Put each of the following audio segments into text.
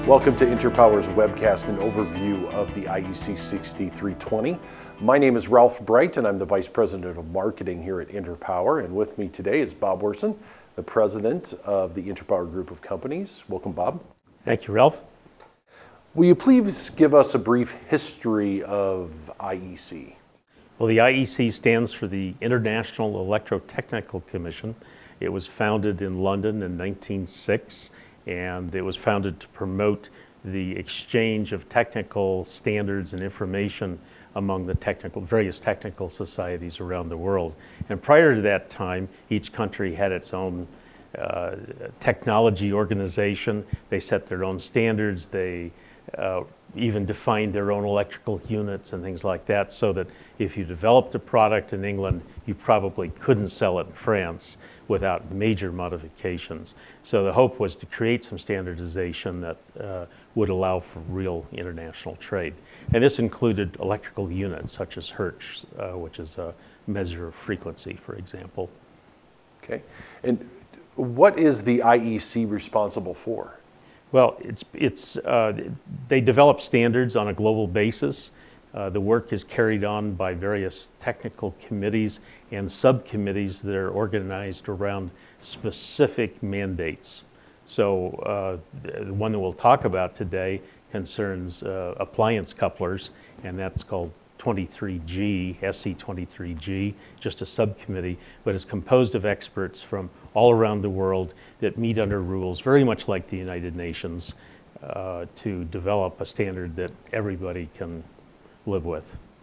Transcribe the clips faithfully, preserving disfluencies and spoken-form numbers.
Welcome to Interpower's webcast and overview of the I E C six three twenty. My name is Ralph Bright and I'm the Vice President of Marketing here at Interpower, and with me today is Bob Werson, the President of the Interpower Group of Companies. Welcome, Bob. Thank you, Ralph. Will you please give us a brief history of I E C? Well, the I E C stands for the International Electrotechnical Commission. It was founded in London in nineteen oh six, and it was founded to promote the exchange of technical standards and information among the technical, various technical societies around the world. And prior to that time, each country had its own uh, technology organization. They set their own standards. They uh, even defined their own electrical units and things like that, so that if you developed a product in England, you probably couldn't sell it in France without major modifications. So the hope was to create some standardization that uh, would allow for real international trade. And this included electrical units such as hertz, uh, which is a measure of frequency, for example. Okay. And what is the I E C responsible for? Well, it's, it's, uh, they develop standards on a global basis. Uh, the work is carried on by various technical committees and subcommittees that are organized around specific mandates. So uh, the one that we'll talk about today concerns uh, appliance couplers, and that's called twenty-three G, S C twenty-three G, just a subcommittee, but it's composed of experts from all around the world that meet under rules, very much like the United Nations, uh, to develop a standard that everybody can live with.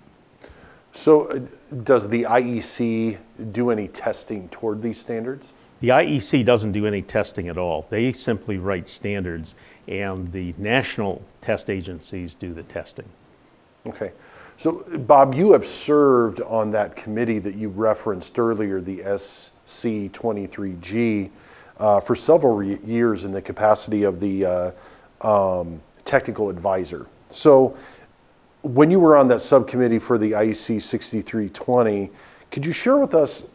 So uh, does the I E C do any testing toward these standards? The I E C doesn't do any testing at all. They simply write standards, and the national test agencies do the testing. Okay. So Bob, you have served on that committee that you referenced earlier, the S C twenty-three G, uh, for several re- years in the capacity of the uh, um, technical advisor. So when you were on that subcommittee for the I E C six three twenty, could you share with us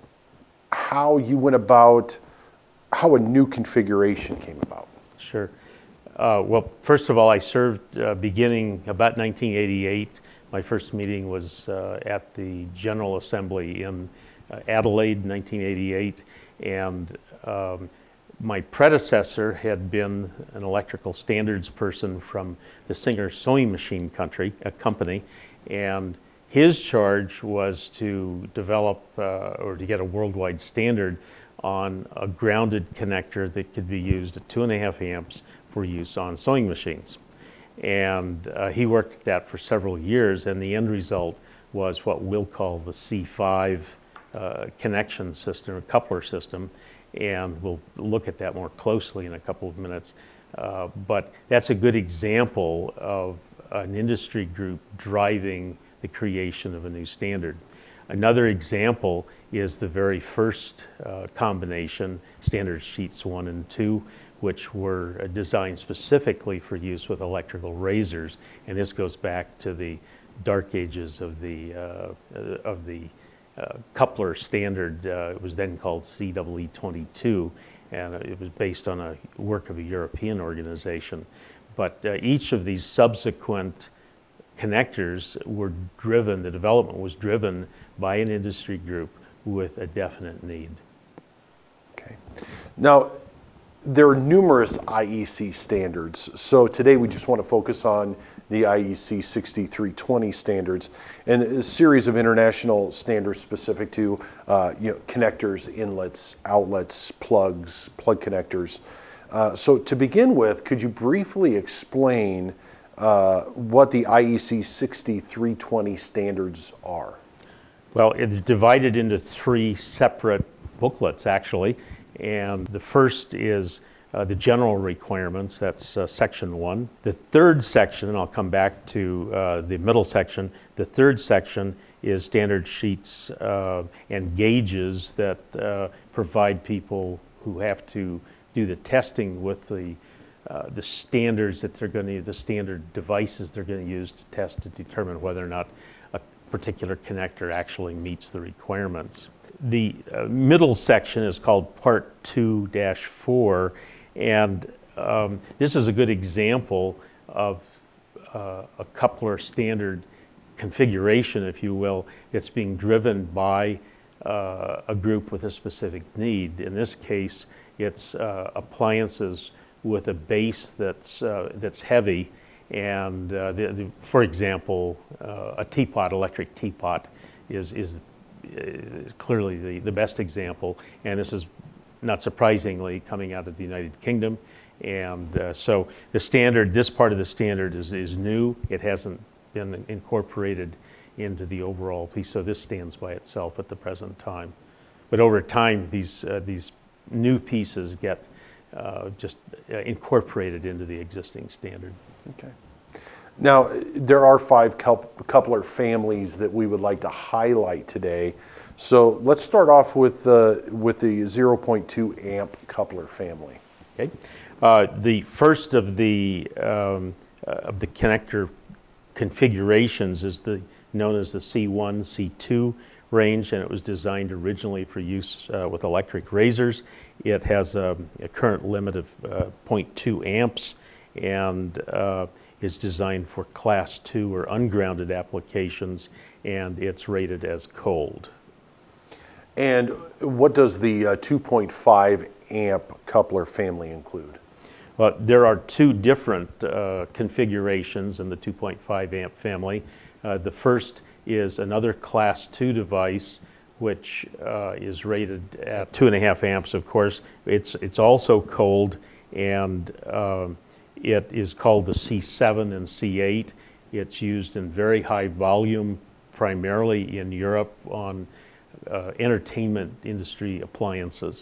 how you went about, how a new configuration came about? Sure. Uh, well, first of all, I served uh, beginning about nineteen eighty-eight. My first meeting was uh, at the General Assembly in uh, Adelaide, nineteen eighty-eight, and um, my predecessor had been an electrical standards person from the Singer sewing machine country, a company, and his charge was to develop uh, or to get a worldwide standard on a grounded connector that could be used at two and a half amps for use on sewing machines. And uh, he worked at that for several years, and the end result was what we'll call the C five uh, connection system, or coupler system, and we'll look at that more closely in a couple of minutes. Uh, but that's a good example of an industry group driving the creation of a new standard. Another example is the very first uh, combination, standard sheets one and two, which were designed specifically for use with electrical razors, and this goes back to the dark ages of the uh, of the uh, coupler standard. Uh, it was then called C E E twenty-two, and it was based on a work of a European organization. But uh, each of these subsequent connectors were driven, the development was driven by an industry group with a definite need. Okay. Now, there are numerous I E C standards, so today we just want to focus on the I E C six three twenty standards and a series of international standards specific to uh, you know, connectors, inlets, outlets, plugs, plug connectors. Uh, so to begin with, could you briefly explain uh, what the I E C six three twenty standards are? Well, it's divided into three separate booklets, actually. And the first is uh, the general requirements, that's uh, section one. The third section, and I'll come back to uh, the middle section, the third section is standard sheets uh, and gauges that uh, provide people who have to do the testing with the uh, the standards that they're going to, the standard devices they're going to use to test to determine whether or not a particular connector actually meets the requirements. The uh, middle section is called Part two dash four, and um, this is a good example of uh, a coupler standard configuration, if you will. It's being driven by uh, a group with a specific need. In this case, it's uh, appliances with a base that's uh, that's heavy, and uh, the, the, for example, uh, a teapot, electric teapot, is is uh, clearly the, the best example. And this is not surprisingly coming out of the United Kingdom. And uh, so the standard, this part of the standard is is new. It hasn't been incorporated into the overall piece, so this stands by itself at the present time. But over time, these uh, these new pieces get uh, just uh, incorporated into the existing standard. Okay. Now, there are five coupler families that we would like to highlight today. So let's start off with the with the zero point two amp coupler family. Okay. Uh, the first of the um, uh, of the connector configurations is the known as the C one C two range, and it was designed originally for use uh, with electric razors. It has a, a current limit of uh, zero point two amps, and uh, is designed for class two or ungrounded applications, and it's rated as cold. And what does the uh, two point five amp coupler family include? Well, there are two different uh, configurations in the two point five amp family. Uh, the first is another class two device, which uh, is rated at two and a half amps, of course. It's, it's also cold, and uh, it is called the C seven and C eight. It's used in very high volume, primarily in Europe, on uh, entertainment industry appliances.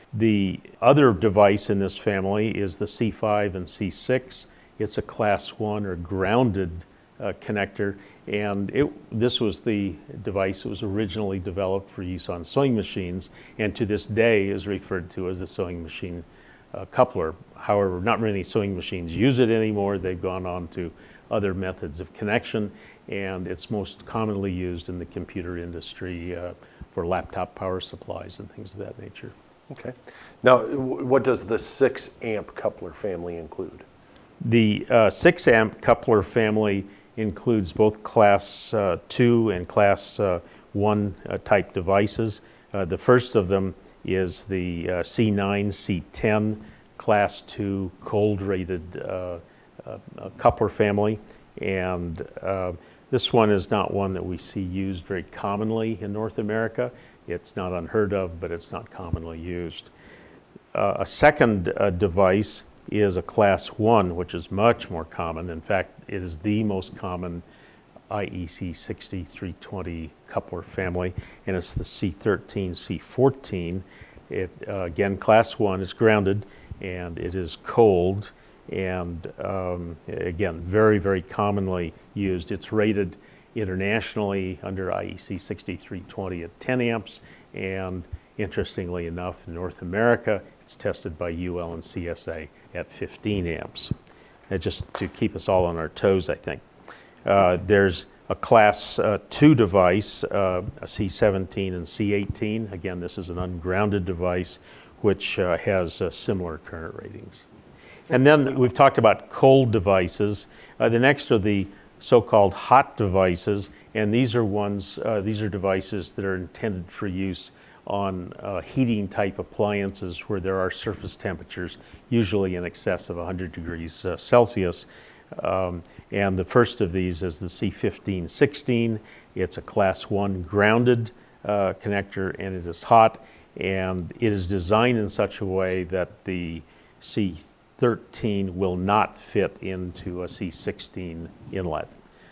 The other device in this family is the C five and C six. It's a class one or grounded uh, connector, and it, this was the device that was originally developed for use on sewing machines, and to this day is referred to as a sewing machine uh, coupler. However, not many sewing machines use it anymore. They've gone on to other methods of connection, and it's most commonly used in the computer industry uh, for laptop power supplies and things of that nature. Okay. Now, what does the six amp coupler family include? The uh, six amp coupler family includes both class uh, two and class uh, one uh, type devices. Uh, the first of them is the uh, C nine C ten class two cold rated uh, uh, coupler family, and uh, this one is not one that we see used very commonly in North America. It's not unheard of, but it's not commonly used. Uh, a second uh, device is a class one, which is much more common. In fact, it is the most common I E C six three twenty coupler family, and it's the C thirteen C fourteen. It, uh, again, class one, is grounded, and it is cold, and um, again, very, very commonly used. It's rated internationally under I E C six three twenty at ten amps, and interestingly enough, in North America, it's tested by U L and C S A at fifteen amps. And just to keep us all on our toes, I think. Uh, there's a class uh, two device, uh, a C seventeen and C eighteen. Again, this is an ungrounded device, which uh, has uh, similar current ratings. And then we've talked about cold devices. Uh, the next are the so-called hot devices, and these are ones, uh, these are devices that are intended for use on uh, heating type appliances where there are surface temperatures usually in excess of one hundred degrees uh, Celsius. Um, and the first of these is the C fifteen sixteen. It's a class one grounded uh, connector, and it is hot, and it is designed in such a way that the C thirteen will not fit into a C sixteen inlet.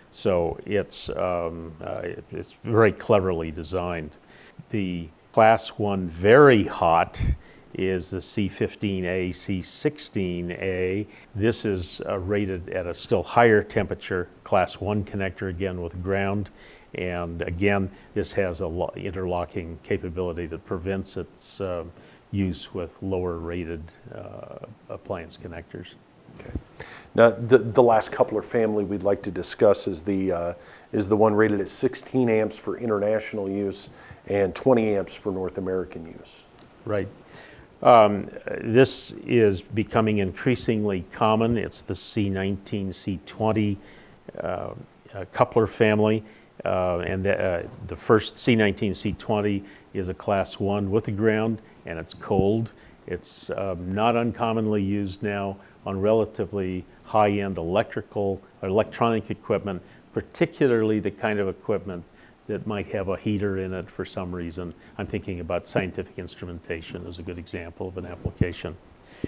So it's, um, uh, it, it's very cleverly designed. The class one very hot is the C fifteen A, C sixteen A. This is uh, rated at a still higher temperature, class one connector, again with ground. And again, this has a lo- interlocking capability that prevents its uh, use with lower rated uh, appliance connectors. Okay. Now, the, the last coupler family we'd like to discuss is the, uh, is the one rated at sixteen amps for international use and twenty amps for North American use. Right. Um, this is becoming increasingly common. It's the C nineteen C twenty uh, uh, coupler family, uh, and the, uh, the first C nineteen C twenty is a class one with a ground, and it's cold. It's um, not uncommonly used now on relatively high-end electrical or electronic equipment, particularly the kind of equipment that might have a heater in it for some reason. I'm thinking about scientific instrumentation as a good example of an application.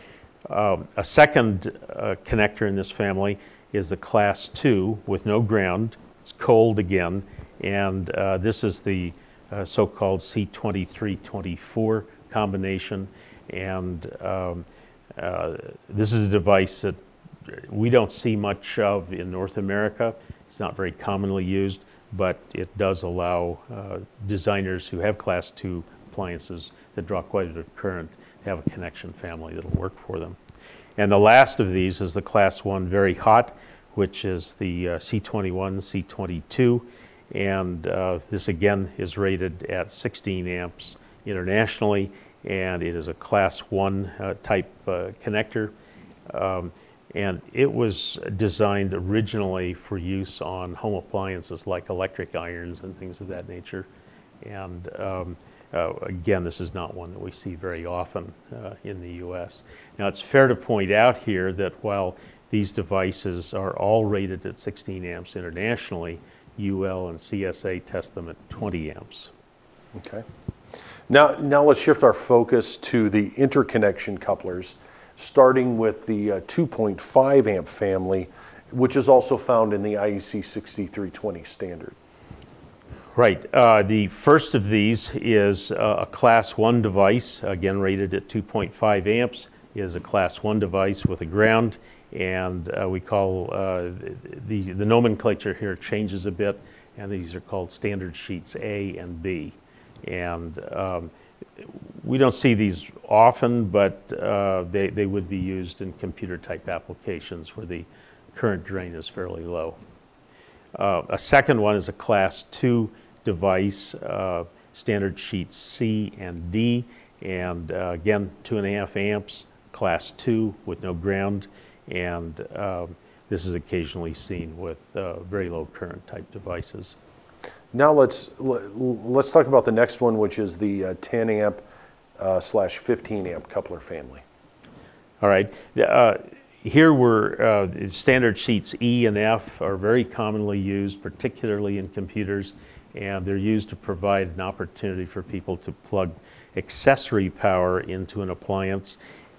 Um, a second uh, connector in this family is the class two with no ground. It's cold again, and uh, this is the uh, so-called C twenty-three twenty-four combination. And um, uh, this is a device that we don't see much of in North America. It's not very commonly used, but it does allow uh, designers who have class two appliances that draw quite a bit of current to have a connection family that'll work for them. And the last of these is the class one very hot, which is the uh, C twenty-one C twenty-two. And uh, this again is rated at sixteen amps internationally, and it is a class one uh, type uh, connector. Um, and it was designed originally for use on home appliances like electric irons and things of that nature. And um, uh, again, this is not one that we see very often uh, in the U S. Now, it's fair to point out here that while these devices are all rated at sixteen amps internationally, U L and C S A test them at twenty amps. Okay. Now, now let's shift our focus to the interconnection couplers, starting with the uh, two point five amp family, which is also found in the I E C six three twenty standard. Right. Uh, the first of these is uh, a class one device, again rated at two point five amps, is a class one device with a ground, and uh, we call uh, the, the nomenclature here changes a bit, and these are called standard sheets A and B. And um, we don't see these often, but uh, they, they would be used in computer type applications where the current drain is fairly low. Uh, a second one is a class two device, uh, standard sheets C and D, and uh, again, two and a half amps, class two with no ground, and uh, this is occasionally seen with uh, very low current type devices. Now let's let's talk about the next one, which is the uh, ten amp uh, slash fifteen amp coupler family. All right. Uh, here we're uh, standard sheets E and F are very commonly used, particularly in computers, and they're used to provide an opportunity for people to plug accessory power into an appliance.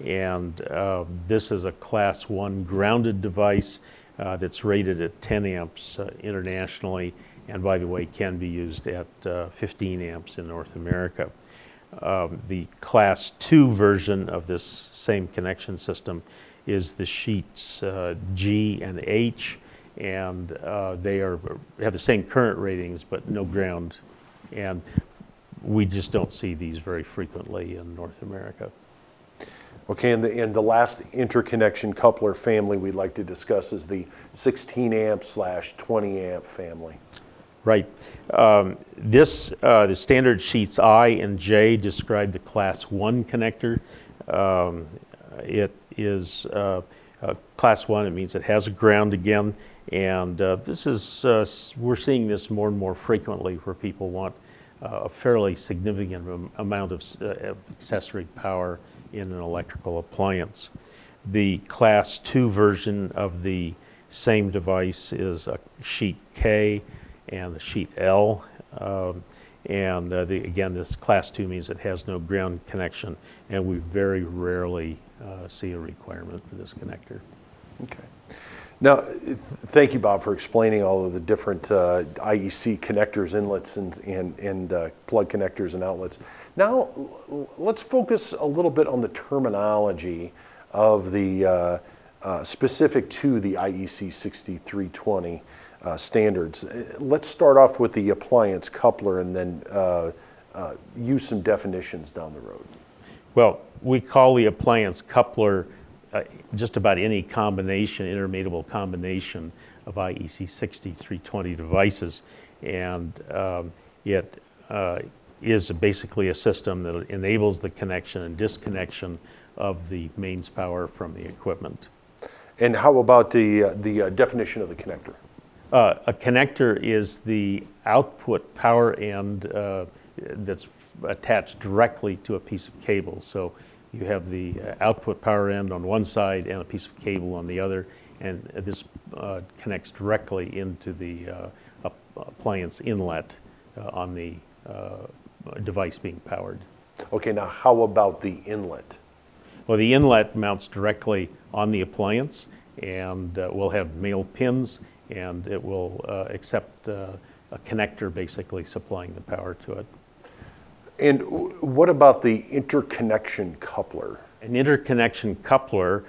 And uh, this is a class one grounded device uh, that's rated at ten amps uh, internationally, and by the way, can be used at uh, fifteen amps in North America. Um, the class two version of this same connection system is the sheets uh, G and H, and uh, they are have the same current ratings but no ground, and we just don't see these very frequently in North America. Okay, and the, and the last interconnection coupler family we'd like to discuss is the sixteen amp slash twenty amp family. Right. Um, this, uh, the standard sheets I and J describe the class one connector. Um, it is uh, uh, class one, it means it has a ground again, and uh, this is, uh, we're seeing this more and more frequently where people want uh, a fairly significant am amount of, uh, of accessory power in an electrical appliance. The class two version of the same device is a sheet K and the sheet L, um, and uh, the, again, this class two means it has no ground connection, and we very rarely uh, see a requirement for this connector. Okay. Now, thank you, Bob, for explaining all of the different uh, I E C connectors, inlets, and, and, and uh, plug connectors and outlets. Now, let's focus a little bit on the terminology of the uh, uh, specific to the I E C six three twenty uh, standards. Let's start off with the appliance coupler and then uh, uh, use some definitions down the road. Well, we call the appliance coupler uh, just about any combination, intermatable combination of I E C six three twenty devices, and um, it uh, is basically a system that enables the connection and disconnection of the mains power from the equipment. And how about the, uh, the uh, definition of the connector? Uh, a connector is the output power end uh, that's attached directly to a piece of cable. So you have the output power end on one side and a piece of cable on the other, and this uh, connects directly into the uh, appliance inlet uh, on the uh, device being powered. Okay, now how about the inlet? Well, the inlet mounts directly on the appliance, and uh, will have male pins, and it will uh, accept uh, a connector basically supplying the power to it. And what about the interconnection coupler? An interconnection coupler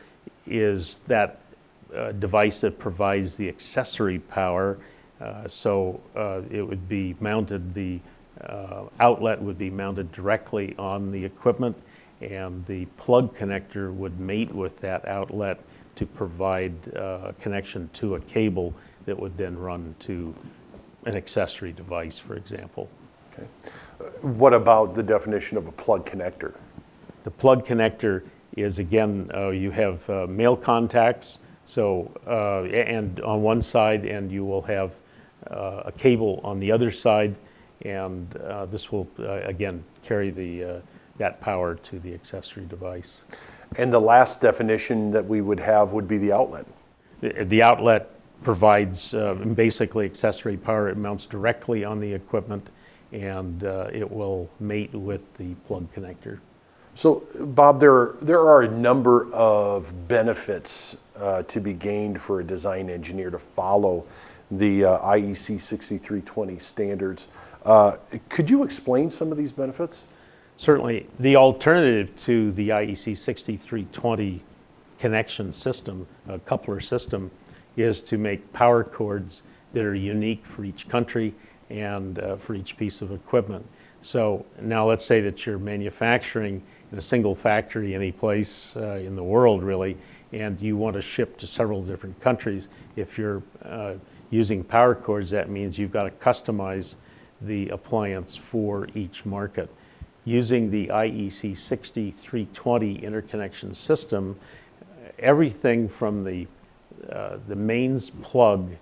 is that uh, device that provides the accessory power. Uh, so uh, it would be mounted, the uh, outlet would be mounted directly on the equipment, and the plug connector would mate with that outlet to provide uh, connection to a cable that would then run to an accessory device, for example. Okay. Uh, what about the definition of a plug connector? The plug connector is, again, uh, you have uh, male contacts, so uh, and on one side, and you will have uh, a cable on the other side, and uh, this will uh, again carry the uh, that power to the accessory device. And the last definition that we would have would be the outlet. The, the outlet provides uh, basically accessory power. It mounts directly on the equipment, and uh, it will mate with the plug connector. So, Bob, there, there are a number of benefits uh, to be gained for a design engineer to follow the uh, I E C six three twenty standards. Uh, could you explain some of these benefits? Certainly. The alternative to the I E C six three twenty connection system, a coupler system, is to make power cords that are unique for each country and uh, for each piece of equipment. So now let's say that you're manufacturing in a single factory any place uh, in the world, really, and you want to ship to several different countries. If you're uh, using power cords, that means you've got to customize the appliance for each market. Using the I E C six three twenty interconnection system, everything from the uh, the mains plug,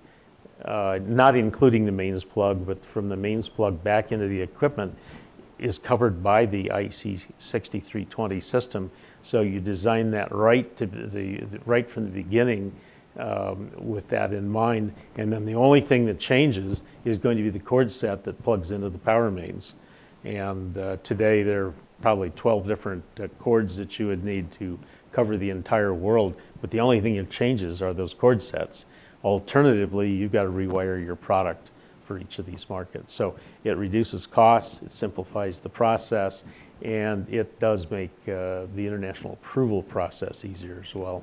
uh, not including the mains plug, but from the mains plug back into the equipment, is covered by the I E C six three twenty system. So you design that right to the right from the beginning um, with that in mind, and then the only thing that changes is going to be the cord set that plugs into the power mains. And uh, today there are probably twelve different uh, cords that you would need to cover the entire world, but the only thing that changes are those cord sets. Alternatively, you've got to rewire your product for each of these markets. So it reduces costs, it simplifies the process, and it does make uh, the international approval process easier as well.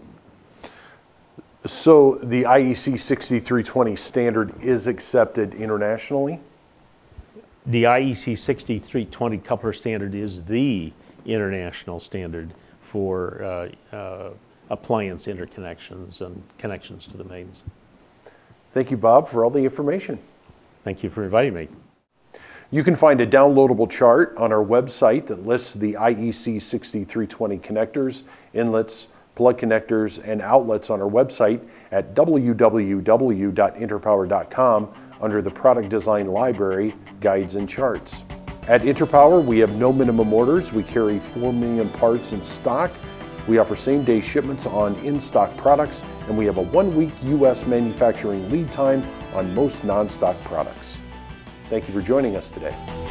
So the I E C six three twenty standard is accepted internationally? The I E C six three twenty coupler standard is the international standard for uh, uh, appliance interconnections and connections to the mains. Thank you, Bob, for all the information. Thank you for inviting me. You can find a downloadable chart on our website that lists the I E C six three twenty connectors, inlets, plug connectors, and outlets on our website at w w w dot interpower dot com under the Product Design Library, Guides and Charts. At Interpower, we have no minimum orders. We carry four million parts in stock. We offer same-day shipments on in-stock products, and we have a one-week U S manufacturing lead time on most non-stock products. Thank you for joining us today.